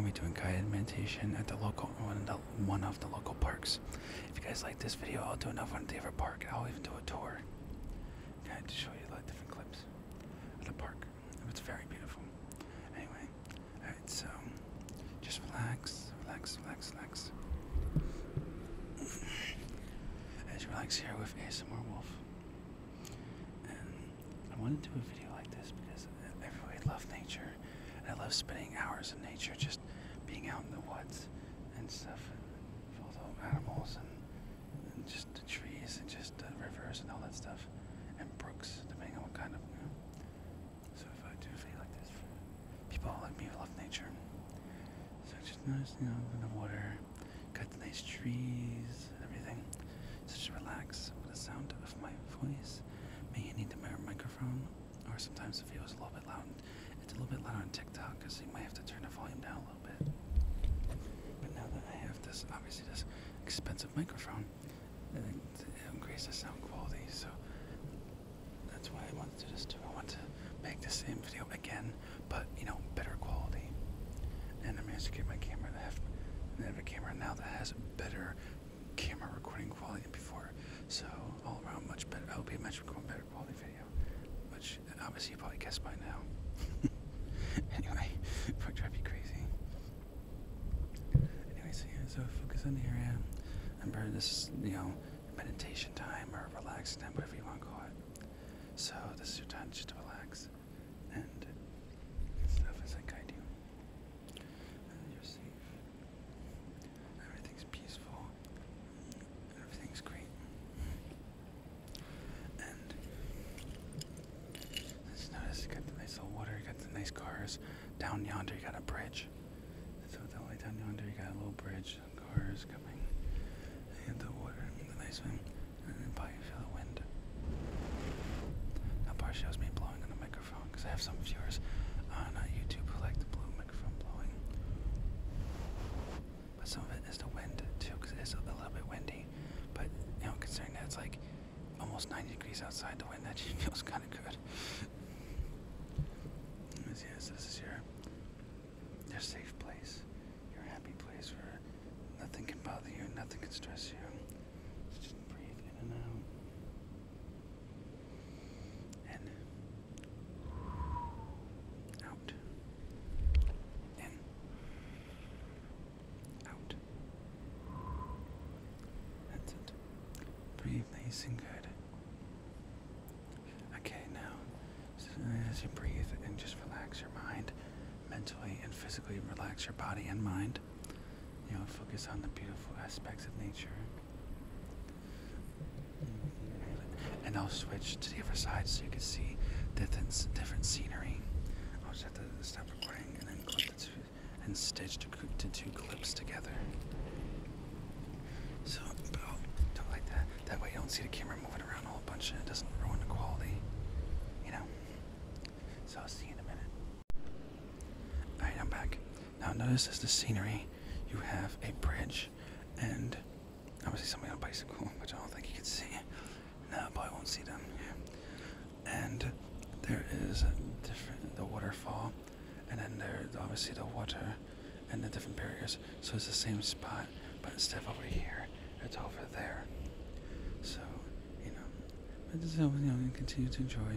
be doing guided meditation at the local one of the local parks. If you guys like this video, I'll do another one at the other park. I'll even do a tour. Okay, to show you like different clips of the park. It's very beautiful. Anyway, alright, so just relax, relax, relax, relax. As you relax here with ASMR Wolf. And I want to do a video like this because I really love nature. And I love spending hours in nature, just being out in the woods and stuff, and with all the animals and just the trees and just the rivers and all that stuff, and brooks, depending on what kind of. So if I do a video like this, people like me who love nature. So just notice, in the water, got the nice trees and everything. So just relax with the sound of my voice. May you need the microphone, or sometimes the video is a little bit loud. It's a little bit louder on TikTok, because you might have to turn the volume down a little bit. But now that I have this, obviously this expensive microphone, it increases the sound quality. So that's why I want to do this too. I want to make the same video again, but better quality. And I managed to get my camera to have a camera now that has better camera recording quality than before. So all around much better. It'll be a much better quality video, which obviously you probably guessed by now. Anyway, before I drive you crazy. Anyway, so focus on the area. Remember, this is meditation time or relaxing time, whatever you want to call it. So this is your time just to relax and stuff as I guide you. And you're safe. Everything's peaceful. Everything's great. And just notice you got the nice little water, you got the nice cars. Down yonder you got a bridge. So that way down yonder you got a little bridge, cars coming. And the water, the nice wind, and then probably feel the wind. That part shows me blowing on the microphone, because I have some viewers on YouTube who like the microphone blowing. But some of it is the wind too, because it is a little bit windy. But considering that it's like almost 90 degrees outside, the wind actually feels kind of good. So this is your safe place, your happy place where nothing can bother you, nothing can stress you. Just breathe in and out. In. Out. In. Out. That's it. Breathe nice and good. Okay, now, as you breathe and just relax your mind, mentally and physically relax your body and mind. Focus on the beautiful aspects of nature. And I'll switch to the other side so you can see different scenery. I'll just have to stop recording and then clip the two and stitch the two clips together. So, but I'll do it like that. That way you don't see the camera moving around a whole bunch and it doesn't ruin the quality. So I'll see you in a minute. Alright, I'm back. Now notice as the scenery, you have a bridge and obviously somebody on a bicycle, which I don't think you can see. No, probably won't see them. Yeah. And there is the waterfall, and then there's obviously the water and the different barriers. So it's the same spot, but instead of over here, it's over there. So, but just continue to enjoy.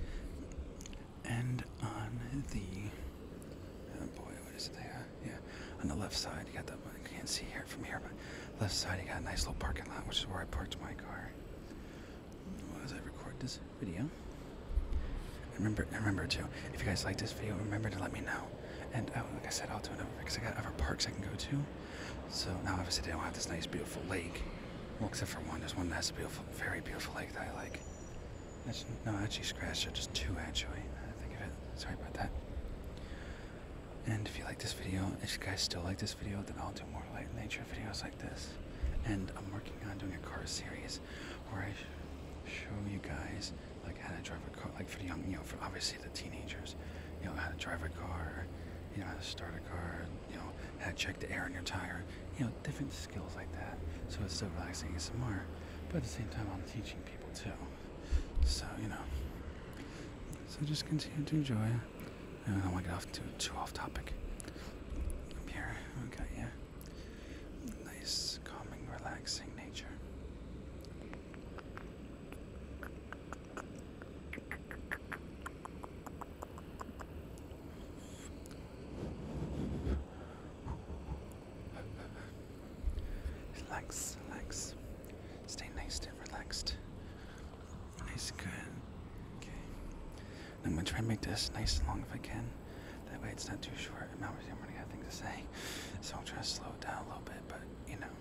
And on the, what is it there? Yeah, on the left side, you got the, I can't see here from here, but left side, you got a nice little parking lot, which is where I parked my car as I record this video. And remember too, if you guys like this video, remember to let me know. And like I said, I'll do another, because I got other parks I can go to. So now obviously they don't have this nice, beautiful lake. Well, except for one, there's one that has a beautiful, very beautiful lake that I like. No, actually scratched it, just two actually. Sorry about that. And if you like this video, if you guys still like this video, then I'll do more like nature videos like this. And I'm working on doing a car series where I show you guys like how to drive a car, like for the young, for obviously the teenagers, how to drive a car, how to start a car, how to check the air in your tire, different skills like that. So it's still relaxing ASMR, but at the same time I'm teaching people too. So, So just continue to enjoy. I don't want to get too off topic. I'm here we got yeah. Nice, calming, relaxing nature. Relax, relax. Stay nice and relaxed. Nice, good. Okay. I'm gonna try and make this nice and long if I can. That way it's not too short. Obviously, I'm running out of things to say, so I'm trying to slow it down a little bit. But you know,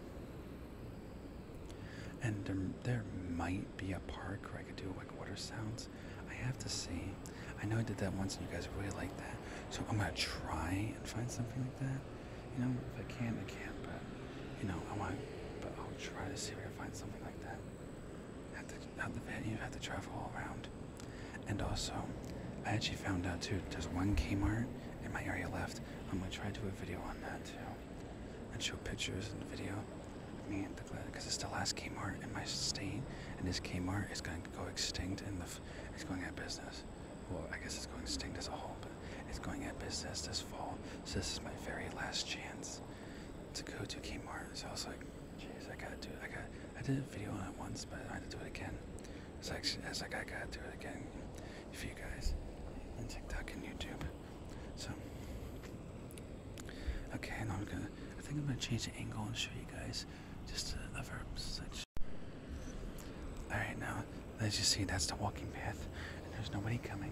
and there might be a park where I could do like water sounds. I have to see. I know I did that once, and you guys really liked that. So I'm gonna try and find something like that. You know, if I can, I can. But you know, but I'll try to see if I can find something like that. At the venue, have to travel all around. And also, I actually found out too, there's one Kmart in my area left. I'm gonna try to do a video on that too. And show pictures and video of me, because it's the last Kmart in my state, and this Kmart is gonna go extinct, and it's going out of business. Well, I guess it's going extinct as a whole, but it's going out of business this fall. So this is my very last chance to go to Kmart. So I was like, jeez, I did a video on it once, but I had to do it again. I gotta do it again for you guys on TikTok and YouTube. So, okay, now I think I'm gonna change the angle and show you guys just a verb section. Alright, now, as you see, that's the walking path, and there's nobody coming,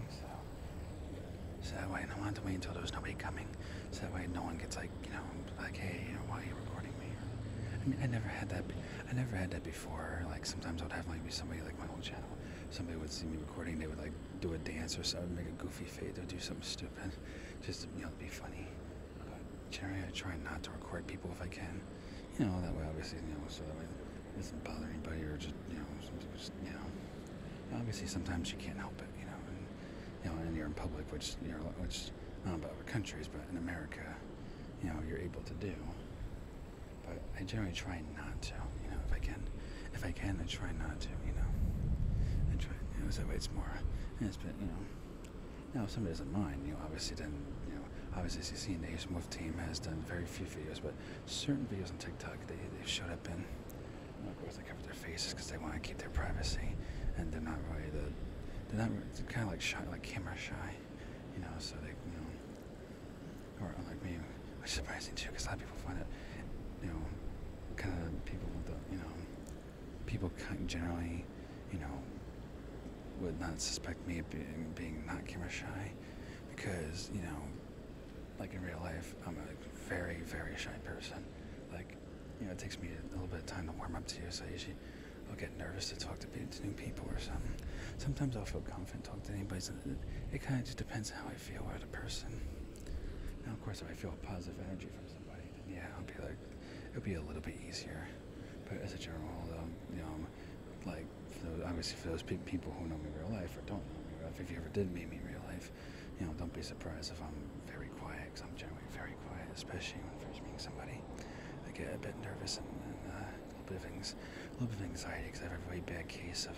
so that way, and I wanted to wait until there was nobody coming, so that way no one gets like, you know, like, hey, you know, why are you recording me? I mean, I never had that before. Like, sometimes I would have like be somebody like my old channel. Somebody would see me recording, they would like do a dance or something, make a goofy face, they would do something stupid, just to, you know, be funny. But generally, I try not to record people if I can. You know, that way, obviously, you know, so that way it doesn't bother anybody, or just, you know, obviously sometimes you can't help it, you know, and you're in public, which I don't know about other countries, but in America, you know, you're able to do. But I generally try not to, you know, if I can, I try not to, you know, and try, you know, so that way it's more, and it's been, you know, now if somebody doesn't mind, you know, obviously then, you know, obviously as you see, the Ace Move team has done very few videos, but certain videos on TikTok, they've showed up in, you know, of course they cover their faces because they want to keep their privacy, and they're not really they're kind of like shy, like camera shy, you know, so they, you know, or unlike me, which is surprising too, because a lot of people find it, you know, kind of people with the, you know, people generally, you know, would not suspect me of being not camera shy, because, you know, like in real life, I'm a very, very shy person. Like, you know, it takes me a little bit of time to warm up to you, so I'll get nervous to talk to new people or something. Sometimes I'll feel confident talking to anybody. So it kind of just depends how I feel about a person. Now, of course, if I feel a positive energy from somebody, then yeah, it'll be a little bit easier. But as a general, you know, like, obviously for those people who know me in real life or don't know me in real life, if you ever did meet me in real life, you know, don't be surprised if I'm very quiet, because I'm generally very quiet, especially when first meeting somebody. I get a bit nervous and a little bit of anxiety, because I have a really bad case of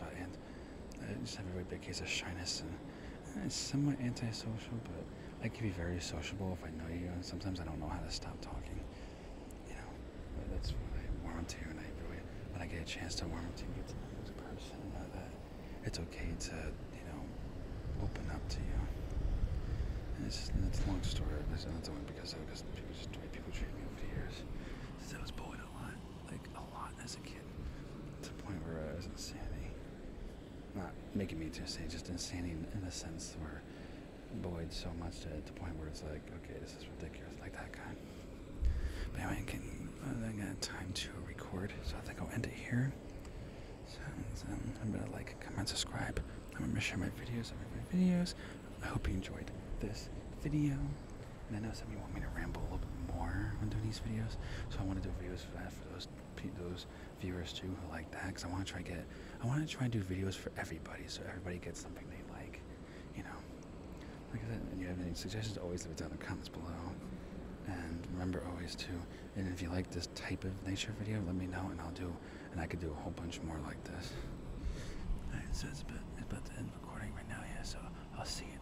shyness, and it's somewhat antisocial, but I can be very sociable if I know you, and sometimes I don't know how to stop talking, you know, but that's when I warm up to you, and when I get a chance to warm up to you, get to know you as a person, that it's okay to, you know, open up to you. And it's a long story. It's not the one because people treat me over the years. Since I was bullied a lot as a kid, to the point where I was insanity. Not making me too insane, just insanity in the sense where bullied so much to the point where it's like, okay, this is ridiculous, like that kind. But anyway, I got time to record, so I think I'll end it here. So, I'm gonna like, comment, subscribe. I'm gonna share my videos. I hope you enjoyed this video. And I know some of you want me to ramble a little bit more when doing these videos, so I want to do videos for that, for those viewers too who like that, because I want to try and do videos for everybody, so everybody gets something they like, you know. Like I said, and you have any suggestions, always leave it down in the comments below. And remember always to, and if you like this type of nature video, let me know, and I could do a whole bunch more like this. Alright, so it's about to end recording right now, yeah, so I'll see you.